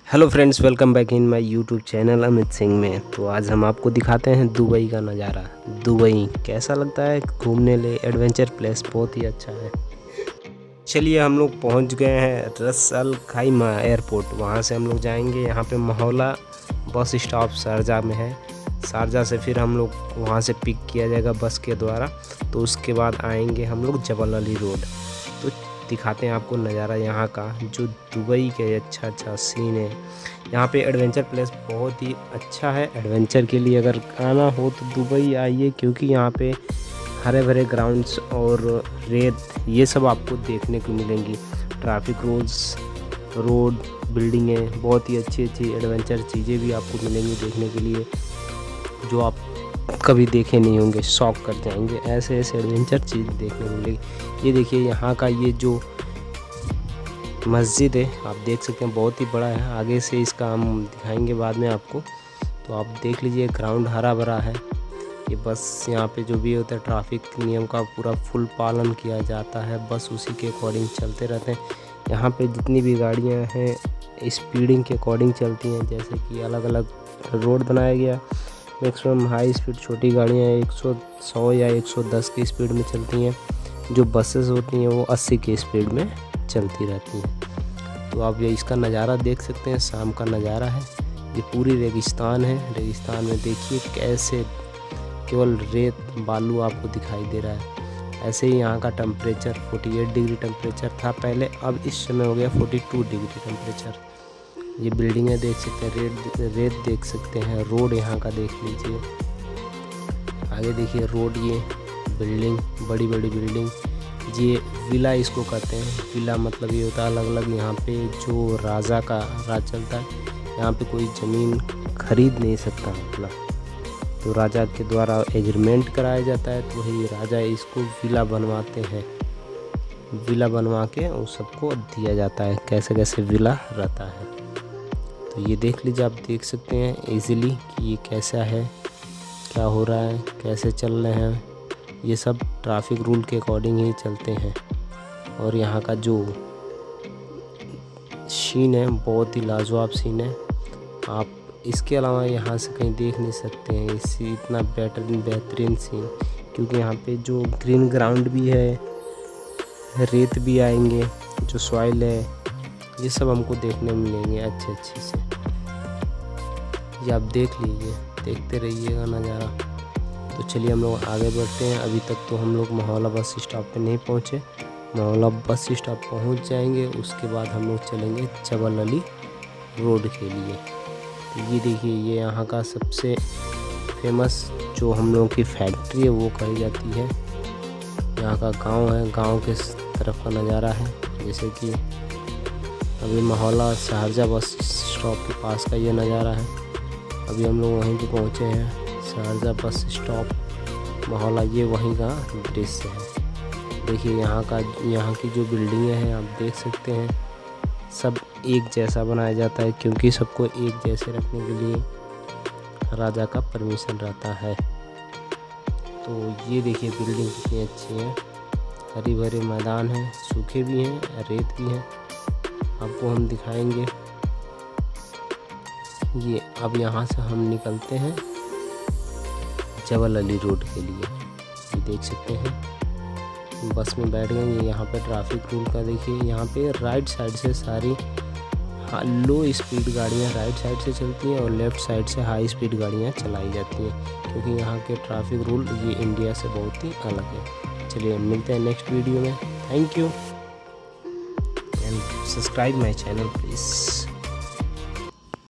Hello friends, welcome back in my YouTube channel Amit Singh में। तो आज हम आपको दिखाते हैं दुबई का नज़ारा। दुबई कैसा लगता है घूमने ले, एडवेंचर प्लेस बहुत ही अच्छा है। चलिए हम लोग पहुंच गए हैं रस अल खाइमा एयरपोर्ट। वहां से हम लोग जाएंगे, यहाँ पे महोला बस स्टॉप शारजा में है। शारजा से फिर हम लोग वहां से पिक किया जाएगा बस के द्वारा। तो उसके बाद आएंगे हम लोग जबल अली रोड। तो दिखाते हैं आपको नज़ारा यहाँ का, जो दुबई के अच्छा सीन है। यहाँ पे एडवेंचर प्लेस बहुत ही अच्छा है। एडवेंचर के लिए अगर आना हो तो दुबई आइए, क्योंकि यहाँ पे हरे भरे ग्राउंड्स और रेत ये सब आपको देखने को मिलेंगी। ट्रैफिक रूल्स, रोड, बिल्डिंगें, बहुत ही अच्छी एडवेंचर चीज़ें भी आपको मिलेंगी देखने के लिए, जो आप कभी देखे नहीं होंगे। शॉक कर जाएंगे, ऐसे एडवेंचर चीज़ देखने को मिलेगी। ये देखिए यहाँ का ये जो मस्जिद है, आप देख सकते हैं बहुत ही बड़ा है। आगे से इसका हम दिखाएंगे बाद में आपको। तो आप देख लीजिए, ग्राउंड हरा भरा है। ये बस यहाँ पे जो भी होता है ट्रैफिक नियम का पूरा फुल पालन किया जाता है। बस उसी के अकॉर्डिंग चलते रहते हैं। यहाँ पे जितनी भी गाड़ियाँ हैं स्पीडिंग के अकॉर्डिंग चलती हैं, जैसे कि अलग अलग रोड बनाया गया। मैक्सिमम हाई स्पीड छोटी गाड़ियाँ 100 या 110 की स्पीड में चलती हैं। जो बसेस होती हैं वो 80 की स्पीड में चलती रहती हैं। तो आप ये इसका नज़ारा देख सकते हैं, शाम का नज़ारा है। ये पूरी रेगिस्तान है। रेगिस्तान में देखिए कैसे केवल रेत बालू आपको दिखाई दे रहा है। ऐसे ही यहाँ का टेम्परेचर 48 डिग्री टेम्परेचर था पहले, अब इस समय हो गया 42 डिग्री टेम्परेचर। ये बिल्डिंगें देख सकते हैं, रेत देख सकते हैं। रोड यहाँ का देख लीजिए, आगे देखिए रोड, ये बिल्डिंग, बड़ी बड़ी बिल्डिंग। ये विला इसको कहते हैं। विला मतलब ये होता है अलग अलग। यहाँ पे जो राजा का राज चलता है, यहाँ पे कोई ज़मीन खरीद नहीं सकता, मतलब तो राजा के द्वारा एग्रीमेंट कराया जाता है। तो वही राजा इसको विला बनवाते हैं। विला बनवा के उस सबको दिया जाता है, कैसे कैसे विला रहता है। तो ये देख लीजिए, आप देख सकते हैं इजीली कि ये कैसा है, क्या हो रहा है, कैसे चल रहे हैं। ये सब ट्रैफिक रूल के अकॉर्डिंग ही चलते हैं। और यहाँ का जो सीन है बहुत ही लाजवाब सीन है। आप इसके अलावा यहाँ से कहीं देख नहीं सकते हैं इसी इतना बेहतरीन सीन, क्योंकि यहाँ पे जो ग्रीन ग्राउंड भी है, रेत भी आएंगे, जो सॉइल है, ये सब हमको देखने मिलेंगे अच्छे से। ये आप देख लीजिए, देखते रहिएगा नज़ारा। तो चलिए हम लोग आगे बढ़ते हैं। अभी तक तो हम लोग महोला बस स्टॉप पे नहीं पहुँचे। महोला बस स्टॉप पहुँच जाएंगे, उसके बाद हम लोग चलेंगे जबल अली रोड के लिए। तो ये देखिए, ये यहाँ का सबसे फेमस जो हम लोगों की फैक्ट्री है वो कही जाती है। यहाँ का गांव है, गांव के तरफ का नज़ारा है। जैसे कि अभी महोला शारजा बस स्टॉप के पास का ये नज़ारा है। अभी हम लोग वहीं पे पहुँचे हैं, शारजा बस स्टॉप महोला, ये वहीं का दृश्य है। देखिए यहाँ की जो बिल्डिंगें हैं आप देख सकते हैं, सब एक जैसा बनाया जाता है, क्योंकि सबको एक जैसे रखने के लिए राजा का परमिशन रहता है। तो ये देखिए बिल्डिंग कितनी अच्छी है। हरी भरे मैदान है, सूखे भी हैं, रेत भी है, आपको हम दिखाएंगे। ये अब यहाँ से हम निकलते हैं जबल अली रोड के लिए। ये देख सकते हैं, बस में बैठ गए। ये यहाँ पे ट्रैफिक रूल का देखिए, यहाँ पे राइट साइड से सारी लो स्पीड गाड़ियाँ राइट साइड से चलती हैं और लेफ़्ट साइड से हाई स्पीड गाड़ियाँ चलाई जाती हैं, क्योंकि यहाँ के ट्रैफिक रूल ये इंडिया से बहुत ही अलग है। चलिए मिलते हैं नेक्स्ट वीडियो में। Thank you and subscribe my channel please.